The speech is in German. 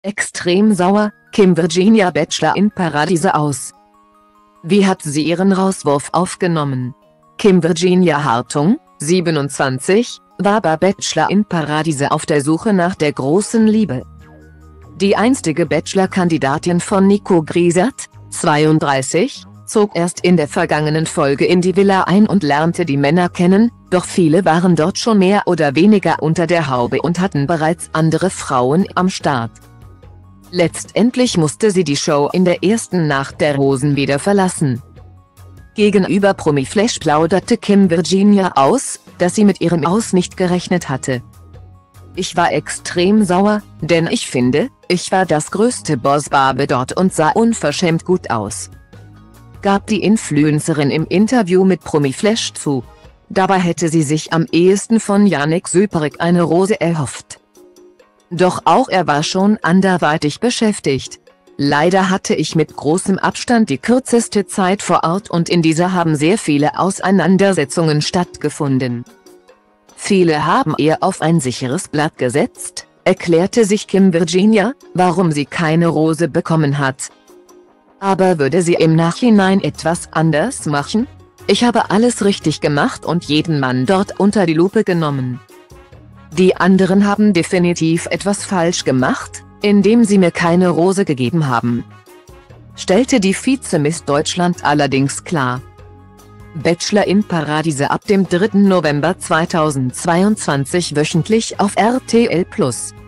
Extrem sauer, Kim Virginia Bachelor in Paradiese aus. Wie hat sie ihren Rauswurf aufgenommen? Kim Virginia Hartung, 27, war bei Bachelor in Paradiese auf der Suche nach der großen Liebe. Die einstige Bachelor-Kandidatin von Nico Griesert, 32, zog erst in der vergangenen Folge in die Villa ein und lernte die Männer kennen, doch viele waren dort schon mehr oder weniger unter der Haube und hatten bereits andere Frauen am Start. Letztendlich musste sie die Show in der ersten Nacht der Rosen wieder verlassen. Gegenüber Promiflash plauderte Kim Virginia aus, dass sie mit ihrem Aus nicht gerechnet hatte. Ich war extrem sauer, denn ich finde, ich war das größte Boss-Babe dort und sah unverschämt gut aus, gab die Influencerin im Interview mit Promiflash zu. Dabei hätte sie sich am ehesten von Yannick Süperik eine Rose erhofft. Doch auch er war schon anderweitig beschäftigt. Leider hatte ich mit großem Abstand die kürzeste Zeit vor Ort und in dieser haben sehr viele Auseinandersetzungen stattgefunden. Viele haben eher auf ein sicheres Blatt gesetzt, erklärte sich Kim Virginia, warum sie keine Rose bekommen hat. Aber würde sie im Nachhinein etwas anders machen? Ich habe alles richtig gemacht und jeden Mann dort unter die Lupe genommen. Die anderen haben definitiv etwas falsch gemacht, indem sie mir keine Rose gegeben haben, stellte die Vize-Miss Deutschland allerdings klar. Bachelor in Paradiese ab dem 3. November 2022 wöchentlich auf RTL+.